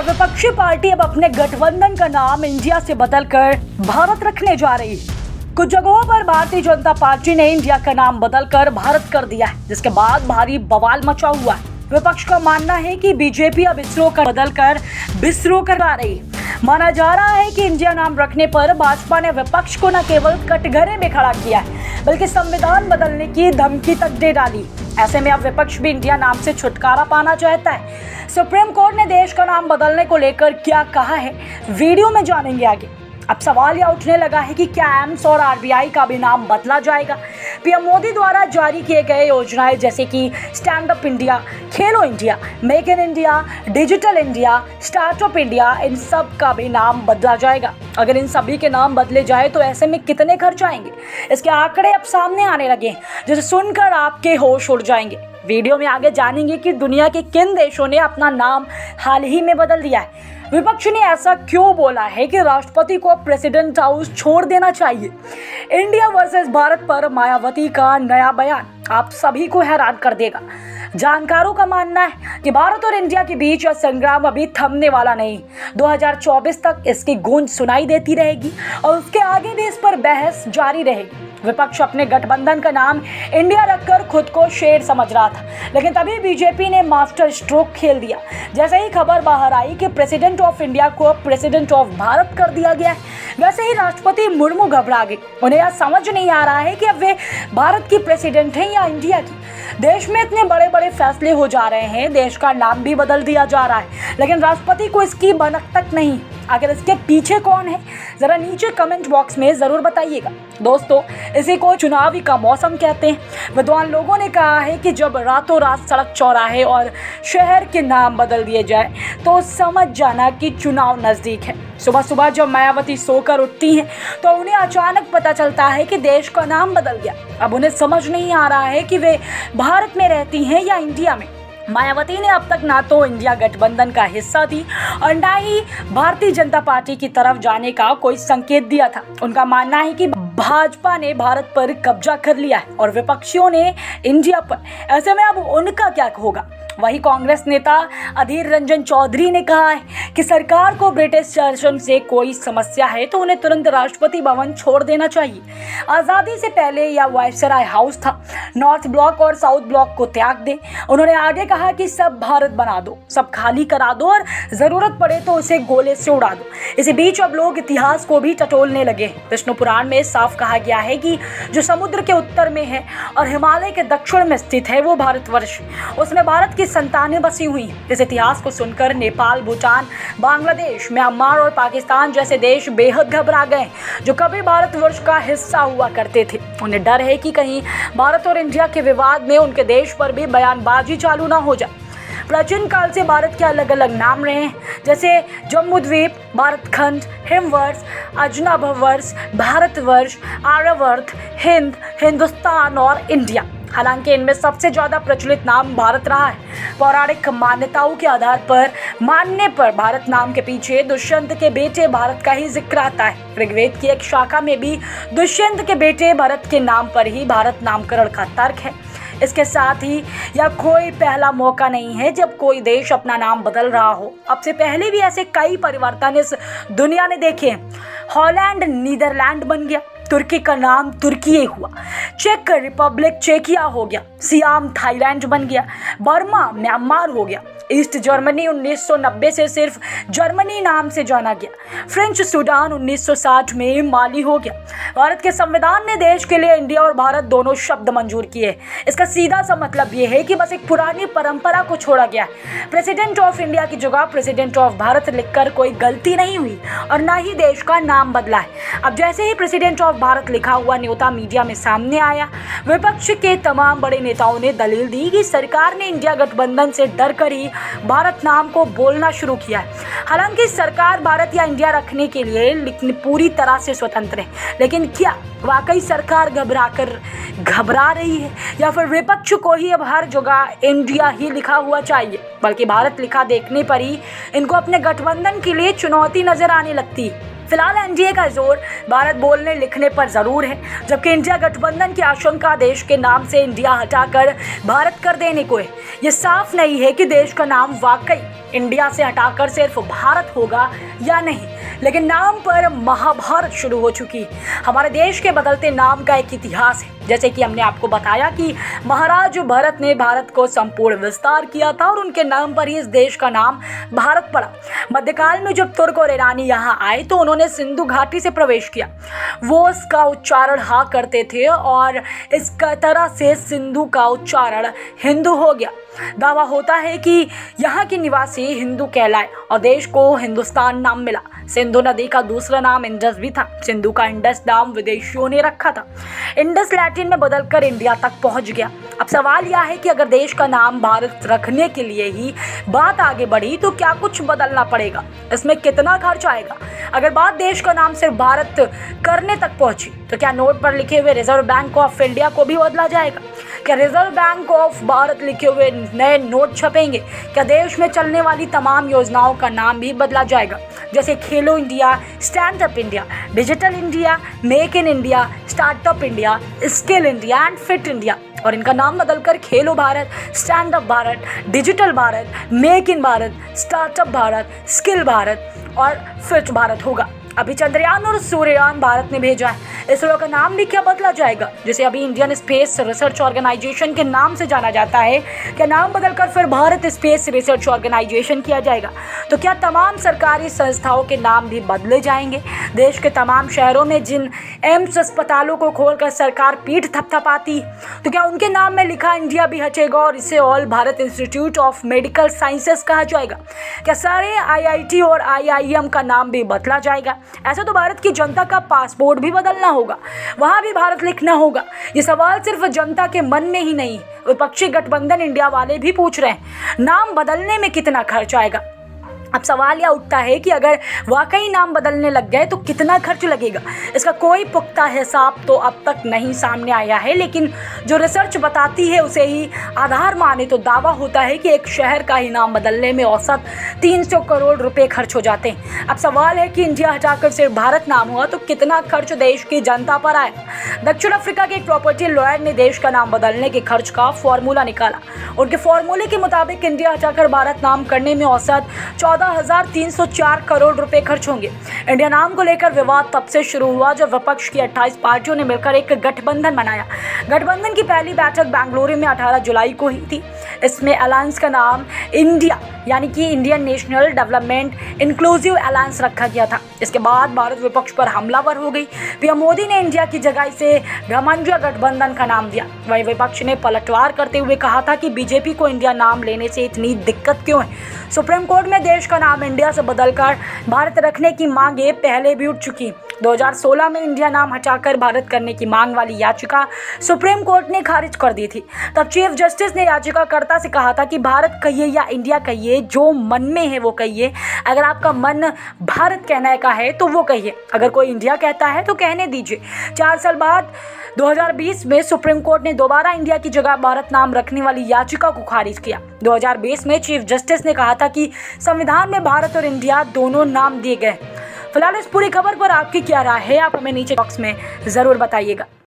विपक्षी पार्टी अब अपने गठबंधन का नाम इंडिया से बदलकर भारत रखने जा रही है। कुछ जगहों पर भारतीय जनता पार्टी ने इंडिया का नाम बदलकर भारत कर दिया है, जिसके बाद भारी बवाल मचा हुआ है। विपक्ष का मानना है कि बीजेपी अब इसरो का बदलकर बिस्रो करा रही है। माना जा रहा है कि इंडिया नाम रखने पर भाजपा ने विपक्ष को न केवल कटघरे में खड़ा किया है, बल्कि संविधान बदलने की धमकी तक दे डाली। ऐसे में अब विपक्ष भी इंडिया नाम से छुटकारा पाना चाहता है। सुप्रीम कोर्ट ने देश का नाम बदलने को लेकर क्या कहा है, वीडियो में जानेंगे आगे। अब सवाल यह उठने लगा है कि क्या एम्स और आरबीआई का भी नाम बदला जाएगा। पीएम मोदी द्वारा जारी किए गए योजनाएं जैसे कि stand up India, Khelo India, make in India, digital India, startup India, इन सब का भी नाम बदला जाएगा। अगर इन सभी के नाम बदले जाए तो ऐसे में कितने खर्च आएंगे, इसके आंकड़े अब सामने आने लगे हैं, जिसे सुनकर आपके होश उड़ जाएंगे। वीडियो में आगे जानेंगे कि दुनिया के किन देशों ने अपना नाम हाल ही में बदल दिया है। विपक्ष ने ऐसा क्यों बोला है कि राष्ट्रपति को प्रेसिडेंट हाउस छोड़ देना चाहिए। इंडिया वर्सेस भारत पर मायावती का नया बयान आप सभी को हैरान कर देगा। जानकारों का मानना है कि भारत और इंडिया के बीच यह संग्राम अभी थमने वाला नहीं। 2024 तक इसकी गूंज सुनाई देती रहेगी और उसके आगे भी इस पर बहस जारी रहेगी। विपक्ष अपने गठबंधन का नाम इंडिया रखकर खुद को शेर समझ रहा था, लेकिन तभी बीजेपी ने मास्टर स्ट्रोक खेल दिया। जैसे ही खबर बाहर आई कि प्रेसिडेंट ऑफ इंडिया को प्रेसिडेंट ऑफ भारत कर दिया गया है, वैसे ही राष्ट्रपति मुर्मू घबरा गए। उन्हें यह समझ नहीं आ रहा है कि अब वे भारत की प्रेसिडेंट हैं या इंडिया की। देश में इतने बड़े बड़े फैसले हो जा रहे हैं, देश का नाम भी बदल दिया जा रहा है, लेकिन राष्ट्रपति को इसकी भनक तक नहीं। आखिर इसके पीछे कौन है, जरा नीचे कमेंट बॉक्स में जरूर बताइएगा। दोस्तों, इसी को चुनावी का मौसम कहते हैं। विद्वान लोगों ने कहा है कि जब रातों रात सड़क, चौराहे और शहर के नाम बदल दिए जाए तो समझ जाना कि चुनाव नजदीक है। सुबह सुबह जब मायावती सोकर उठती हैं तो उन्हें अचानक पता चलता है कि देश का नाम बदल गया। अब उन्हें समझ नहीं आ रहा है कि वे भारत में रहती हैं या इंडिया में। मायावती ने अब तक ना तो इंडिया गठबंधन का हिस्सा थी और ना ही भारतीय जनता पार्टी की तरफ जाने का कोई संकेत दिया था। उनका मानना है कि भाजपा ने भारत पर कब्जा कर लिया है और विपक्षियों ने इंडिया पर। ऐसे में अब उनका क्या होगा। वही कांग्रेस नेता अधीर रंजन चौधरी ने कहा है कि सरकार को ब्रिटिश शासन से कोई समस्या है तो उन्हें तुरंत राष्ट्रपति भवन छोड़ देना चाहिए। आज़ादी से पहले यह वायसराय हाउस था। नॉर्थ ब्लॉक और साउथ ब्लॉक को त्याग दें। उन्होंने आगे कहा कि सब भारत बना दो, सब खाली करा दो और जरूरत पड़े तो उसे गोले से उड़ा दो। इसी बीच अब लोग इतिहास को भी टटोलने लगे। विष्णु पुराण में साफ कहा गया है कि जो समुद्र के उत्तर में है और हिमालय के दक्षिण में स्थित है वो भारतवर्ष, उसमें भारत की संतानें बसी हुई हैं। इस इतिहास को सुनकर नेपाल, भूटान, बांग्लादेश, म्यांमार और पाकिस्तान जैसे देश बेहद घबरा गए, जो कभी भारतवर्ष का हिस्सा हुआ करते थे। उन्हें डर है कि कहीं भारत और इंडिया के विवाद में उनके देश पर भी बयानबाजी चालू ना हो जाए। प्राचीन काल से भारत के अलग अलग नाम रहे हैं, जैसे जम्बूद्वीप, भारतखंड, हिमवर्ष, अजनबवर्ष, भारतवर्ष, आर्यवर्त, हिंद, हिंदुस्तान और इंडिया। हालांकि इनमें सबसे ज्यादा प्रचलित नाम भारत रहा है। पौराणिक मान्यताओं के आधार पर मानने पर भारत नाम के पीछे दुष्यंत के बेटे भारत का ही जिक्र आता है। ऋग्वेद की एक शाखा में भी दुष्यंत के बेटे भरत के नाम पर ही भारत नामकरण का तर्क है। इसके साथ ही यह कोई पहला मौका नहीं है जब कोई देश अपना नाम बदल रहा हो। अब से पहले भी ऐसे कई परिवर्तन इस दुनिया ने देखे हैं। हॉलैंड नीदरलैंड बन गया, तुर्की का नाम तुर्की हुआ, चेक रिपब्लिक चेकिया हो गया, सियाम थाईलैंड बन गया, बर्मा म्यांमार हो गया, ईस्ट जर्मनी 1990 से सिर्फ जर्मनी नाम से जाना गया, फ्रेंच सूडान 1960 में माली हो गया। भारत के संविधान ने देश के लिए इंडिया और भारत दोनों शब्द मंजूर किए। इसका सीधा सा मतलब ये है कि बस एक पुरानी परंपरा को छोड़ा गया। प्रेसिडेंट ऑफ इंडिया की जगह प्रेसिडेंट ऑफ भारत लिखकर कोई गलती नहीं हुई और ना ही देश का नाम बदला है। अब जैसे ही प्रेसिडेंट ऑफ भारत लिखा हुआ न्योता मीडिया में सामने आया, विपक्ष के तमाम बड़े नेताओं ने दलील दी कि सरकार ने इंडिया गठबंधन से डर कर ही भारत नाम को बोलना शुरू किया है। हालांकि सरकार भारत या इंडिया रखने के लिए पूरी तरह से स्वतंत्र है, लेकिन क्या वाकई सरकार घबरा रही है या फिर विपक्ष को ही अब हर जगह इंडिया ही लिखा हुआ चाहिए, बल्कि भारत लिखा देखने पर ही इनको अपने गठबंधन के लिए चुनौती नजर आने लगती है। फिलहाल एनडीए का जोर भारत बोलने लिखने पर जरूर है, जबकि इंडिया गठबंधन की आशंका देश के नाम से इंडिया हटाकर भारत कर देने को है। ये साफ नहीं है कि देश का नाम वाकई इंडिया से हटाकर सिर्फ भारत होगा या नहीं, लेकिन नाम पर महाभारत शुरू हो चुकी है। हमारे देश के बदलते नाम का एक इतिहास है। जैसे कि हमने आपको बताया कि महाराज भरत ने भारत को संपूर्ण विस्तार किया था और उनके नाम पर ही इस देश का नाम भारत पड़ा। मध्यकाल में जब तुर्क और ईरानी यहाँ आए तो उन्होंने सिंधु घाटी से प्रवेश किया। वो इसका उच्चारण हा करते थे और इस तरह से सिंधु का उच्चारण हिंदू हो गया। दावा होता है कि यहाँ के निवासी हिंदू कहलाए और देश को हिंदुस्तान नाम मिला। सिंधु नदी का दूसरा नाम इंडस भी था। सिंधु का इंडस नाम विदेशियों ने रखा था। इंडस लैटिन में बदलकर इंडिया तक पहुंच गया। अब सवाल यह है कि अगर देश का नाम भारत रखने के लिए ही बात आगे बढ़ी तो क्या कुछ बदलना पड़ेगा, इसमें कितना खर्च आएगा? अगर बात देश का नाम सिर्फ भारत करने तक पहुंची तो क्या नोट पर लिखे हुए रिजर्व बैंक ऑफ इंडिया को भी बदला जाएगा? क्या रिजर्व बैंक ऑफ भारत लिखे हुए नए नोट छपेंगे? क्या देश में चलने वाली तमाम योजनाओं का नाम भी बदला जाएगा, जैसे Khelo India, stand up India, digital India, make in India, startup India, skill India and fit India? और इनका नाम बदलकर Khelo Bharat, stand up Bharat, digital Bharat, make in Bharat, startup Bharat, skill Bharat और फिट भारत होगा। अभी चंद्रयान और सूर्ययान भारत ने भेजा है। इसरो का नाम भी क्या बदला जाएगा, जिसे अभी इंडियन स्पेस रिसर्च ऑर्गेनाइजेशन के नाम से जाना जाता है? क्या नाम बदलकर फिर भारत स्पेस रिसर्च ऑर्गेनाइजेशन किया जाएगा? तो क्या तमाम सरकारी संस्थाओं के नाम भी बदले जाएंगे? देश के तमाम शहरों में जिन एम्स अस्पतालों को खोलकर सरकार पीठ थपथपाती, तो क्या उनके नाम में लिखा इंडिया भी हटेगा और इसे all Bharat institute of medical sciences कहा जाएगा? क्या सारे आईआईटी और आईआईएम का नाम भी बदला जाएगा? ऐसा तो भारत की जनता का पासपोर्ट भी बदलना होगा, वहां भी भारत लिखना होगा। ये सवाल सिर्फ जनता के मन में ही नहीं, विपक्षी गठबंधन इंडिया वाले भी पूछ रहे हैं। नाम बदलने में कितना खर्च आएगा? अब सवाल यह उठता है कि अगर वाकई नाम बदलने लग गए तो कितना खर्च लगेगा? इसका कोई पुख्ता हिसाब तो अब तक नहीं सामने आया है, लेकिन जो रिसर्च बताती है उसे ही आधार माने तो दावा होता है कि एक शहर का ही नाम बदलने में औसत 300 करोड़ रुपए खर्च हो जाते हैं। अब सवाल है कि इंडिया हटाकर सिर्फ भारत नाम हुआ तो कितना खर्च देश की जनता पर आएगा? दक्षिण अफ्रीका के एक प्रॉपर्टी लॉयर ने देश का नाम बदलने के खर्च का फॉर्मूला निकाला। उनके फॉर्मूले के मुताबिक इंडिया हटाकर भारत नाम करने में औसत 14,304 करोड़ रुपए खर्च होंगे। इंडिया नाम को लेकर विवाद तब से शुरू हुआ जब विपक्ष की 28 पार्टियों ने मिलकर एक गठबंधन बनाया। गठबंधन की पहली बैठक बेंगलुरु में 18 जुलाई को हुई थी। इसमें अलायंस का नाम इंडिया यानी कि Indian national development inclusive alliance रखा गया था। इसके बाद भारत विपक्ष पर हमलावर हो गई। पीएम मोदी ने इंडिया की जगह से घमंडिया गठबंधन का नाम दिया। वहीं विपक्ष ने पलटवार करते हुए कहा था कि बीजेपी को इंडिया नाम लेने से इतनी दिक्कत क्यों है। सुप्रीम कोर्ट में देश का नाम इंडिया से बदलकर भारत रखने की मांगे पहले भी उठ चुकी। 2016 में इंडिया नाम हटाकर भारत करने की मांग वाली याचिका सुप्रीम कोर्ट ने खारिज कर दी थी। तब चीफ जस्टिस ने याचिकाकर्ता से कहा था कि भारत कहिए या इंडिया कहिए, जो मन में है वो कहिए। अगर आपका मन भारत कहने का है तो वो कहिए, अगर कोई इंडिया कहता है तो कहने दीजिए। 4 साल बाद 2020 में सुप्रीम कोर्ट ने दोबारा इंडिया की जगह भारत नाम रखने वाली याचिका को खारिज किया। 2020 में चीफ जस्टिस ने कहा था कि संविधान में भारत और इंडिया दोनों नाम दिए गए। फिलहाल इस पूरी खबर पर आपकी क्या राय है, आप हमें नीचे बॉक्स में जरूर बताइएगा।